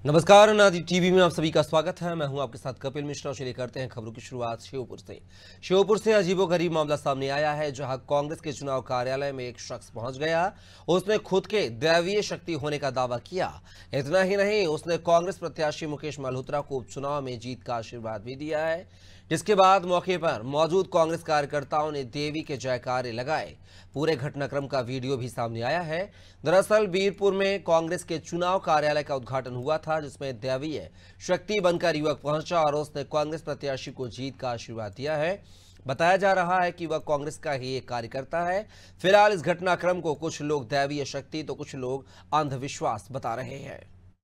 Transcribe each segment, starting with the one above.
नमस्कार, नादी टीवी में आप सभी का स्वागत है। मैं हूं आपके साथ कपिल मिश्रा। चलिए करते हैं खबरों की शुरुआत श्योपुर से अजीबोगरीब मामला सामने आया है, जहां कांग्रेस के चुनाव कार्यालय में एक शख्स पहुंच गया। उसने खुद के दैवीय शक्ति होने का दावा किया। इतना ही नहीं, उसने कांग्रेस प्रत्याशी मुकेश मल्होत्रा को उपचुनाव में जीत का आशीर्वाद भी दिया है, जिसके बाद मौके पर मौजूद कांग्रेस कार्यकर्ताओं ने देवी के जयकारे लगाए। पूरे घटनाक्रम का वीडियो भी सामने आया है। दरअसल बीरपुर में कांग्रेस के चुनाव कार्यालय का उद्घाटन हुआ था, जिसमें दैवीय शक्ति बनकर युवक पहुंचा और उसने कांग्रेस प्रत्याशी को जीत का आशीर्वाद दिया है। बताया जा रहा है कि वह कांग्रेस का ही एक कार्यकर्ता है। फिलहाल इस घटनाक्रम को कुछ लोग दैवीय शक्ति तो कुछ लोग अंधविश्वास बता रहे हैं।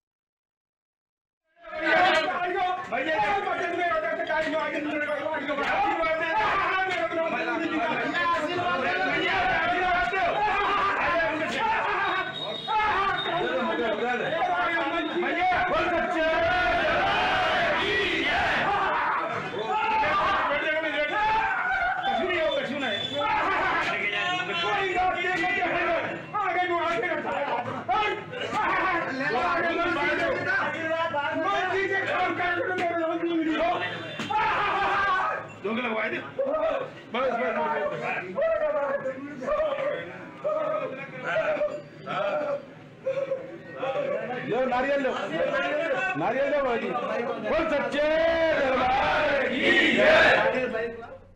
नारियल लो, नारियल लो भाई। बोल सच्चे दरबार की जय।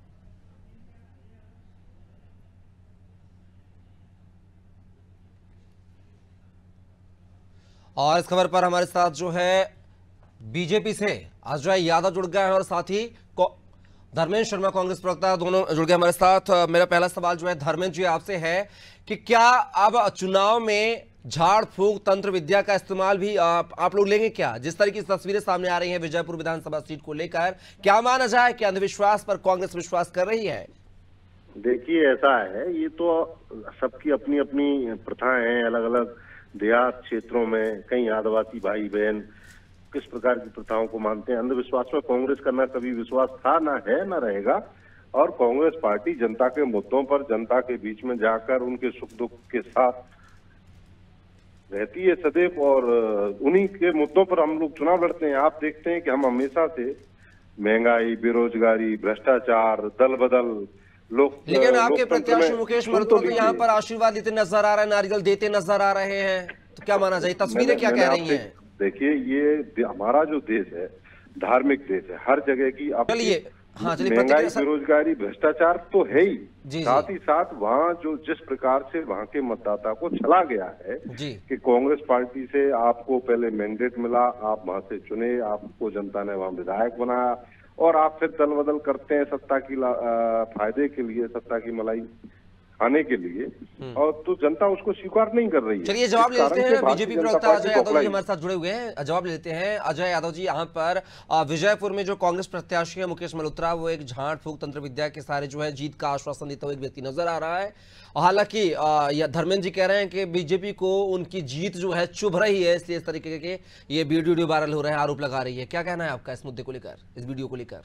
और इस खबर पर हमारे साथ जो है बीजेपी से अजय यादव जुड़ गए हैं और साथ ही धर्मेंद्र शर्मा कांग्रेस प्रवक्ता दोनों जुड़ गए हमारे साथ। मेरा पहला सवाल जो है धर्मेंद्र जी आपसे है कि क्या अब चुनाव में झाड़ फूंक तंत्र विद्या का इस्तेमाल भी आप लोग लेंगे क्या? जिस तरह की तस्वीरें सामने आ रही हैं विजयपुर विधानसभा सीट को लेकर, क्या माना जाए कि अंधविश्वास पर कांग्रेस विश्वास कर रही है? देखिए, ऐसा है, ये तो सबकी अपनी अपनी प्रथाएं हैं। अलग अलग देहात क्षेत्रों में कई आदिवासी भाई बहन किस प्रकार की प्रथाओं को मानते हैं। अंधविश्वास में कांग्रेस का ना कभी विश्वास था, ना है, ना रहेगा। और कांग्रेस पार्टी जनता के मुद्दों पर जनता के बीच में जाकर उनके सुख दुख के साथ रहती है सदैव, और उन्हीं के मुद्दों पर हम लोग चुनाव लड़ते हैं। आप देखते हैं कि हम हमेशा से महंगाई, बेरोजगारी, भ्रष्टाचार, दल बदल लेकिन आपके प्रत्याशी मुकेश मल्होत्रा तो यहाँ पर आशीर्वाद देते नजर आ रहा है, नारियल देते नजर आ रहे हैं, तो क्या माना जाए? तस्वीरें क्या कह रही हैं? देखिए, ये हमारा जो देश है धार्मिक देश है। हर जगह की चलिए महंगाई, बेरोजगारी, भ्रष्टाचार तो है ही, साथ ही साथ वहाँ जो जिस प्रकार से वहाँ के मतदाता को छला गया है कि कांग्रेस पार्टी से आपको पहले मैंडेट मिला, आप वहां से चुने, आपको जनता ने वहां विधायक बनाया, और आप फिर दल बदल करते हैं सत्ता की फायदे के लिए, सत्ता की मलाई खाने के लिए, और तो जनता उसको स्वीकार नहीं कर रही है। चलिए जवाब ले लेते हैं। बीजेपी प्रवक्ता अजय यादव जी हमारे साथ जुड़े हुए हैं, जवाब ले लेते हैं। अजय यादव जी, यहाँ पर विजयपुर में जो कांग्रेस प्रत्याशी है मुकेश मल्होत्रा, वो एक झाड़ फूंक तंत्र विद्या के सारे जो है जीत का आश्वासन देता हुआ एक व्यक्ति नजर आ रहा है। हालांकि धर्मेंद्र जी कह रहे हैं कि बीजेपी को उनकी जीत जो है चुभ रही है, इसलिए इस तरीके के ये वीडियो वायरल हो रहे हैं, आरोप लगा रही है। क्या कहना है आपका इस मुद्दे को लेकर, इस वीडियो को लेकर?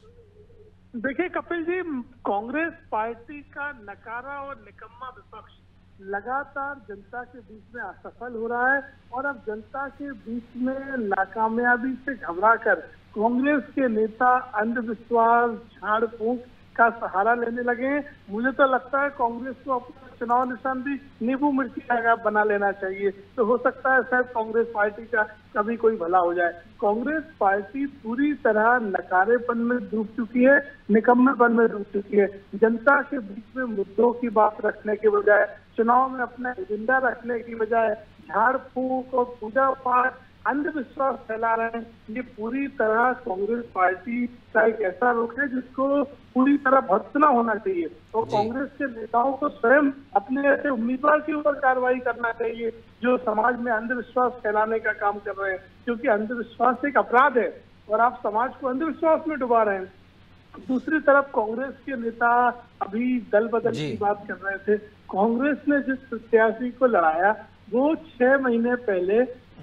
देखिए कपिल जी, कांग्रेस पार्टी का नकारा और निकम्मा विपक्ष लगातार जनता के बीच में असफल हो रहा है, और अब जनता के बीच में नाकामयाबी से घबराकर कांग्रेस के नेता अंधविश्वास, झाड़ फूंक का सहारा लेने लगे हैं। मुझे तो लगता है कांग्रेस को अपना चुनाव निशान भी नींबू मिर्ची का बना लेना चाहिए, तो हो सकता है शायद कांग्रेस पार्टी का कभी कोई भला हो जाए। कांग्रेस पार्टी पूरी तरह नकारेपन में डूब चुकी है, निकम्मेपन में डूब चुकी है। जनता के बीच में मुद्दों की बात रखने के बजाय, चुनाव में अपना एजेंडा रखने की बजाय झाड़ फूंक और पूजा पाठ, अंधविश्वास फैला रहे हैं। ये पूरी तरह कांग्रेस पार्टी का एक ऐसा रुख है जिसको पूरी तरह भर्त्सना होना चाहिए, और कांग्रेस के नेताओं को स्वयं अपने ऐसे उम्मीदवार के ऊपर कार्रवाई करना चाहिए जो समाज में अंधविश्वास फैलाने का काम कर रहे हैं, क्योंकि अंधविश्वास एक अपराध है और आप समाज को अंधविश्वास में डुबा रहे हैं। दूसरी तरफ कांग्रेस के नेता अभी दल बदल की बात कर रहे थे। कांग्रेस ने जिस प्रत्याशी को लड़ाया वो 6 महीने पहले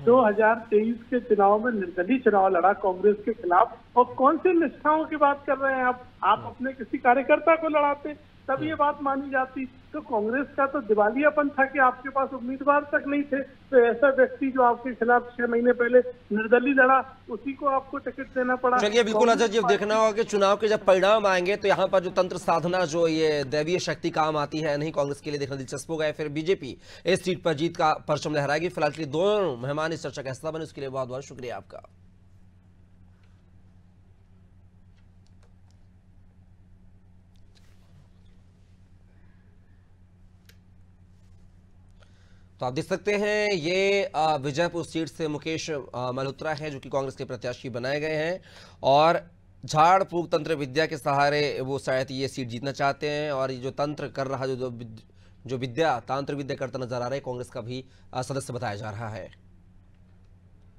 2023 के चुनाव में निर्दलीय चुनाव लड़ा कांग्रेस के खिलाफ, और कौन सी निष्ठाओं की बात कर रहे हैं आप? अपने किसी कार्यकर्ता को लड़ाते तब ये बात मानी जाती। तो कांग्रेस का तो दिवालियापन था कि आपके पास उम्मीदवार तक नहीं थे। तो ऐसा व्यक्ति जो आपके खिलाफ 6 महीने पहले निर्दलीय लड़ा, उसी को आपको टिकट देना पड़ा। चलिए बिल्कुल अजय जी, अब देखना होगा कि चुनाव के जब परिणाम आएंगे तो यहाँ पर जो तंत्र साधना, जो ये दैवीय शक्ति काम आती है नहीं कांग्रेस के लिए, देखना दिलचस्प होगा। फिर बीजेपी इस सीट पर जीत का परचम लहराएगी। फिलहाल के लिए दोनों मेहमान इस चर्चा का हिस्सा बने, उसके लिए बहुत बहुत शुक्रिया आपका। तो आप देख सकते हैं ये विजयपुर सीट से मुकेश मल्होत्रा हैं जो कि कांग्रेस के प्रत्याशी बनाए गए हैं और झाड़ फूक तंत्र विद्या के सहारे वो शायद ये सीट जीतना चाहते हैं। और ये जो तंत्र कर रहा, जो विद्या तांत्रिक विद्या करता नजर आ रहा है, कांग्रेस का भी सदस्य बताया जा रहा है।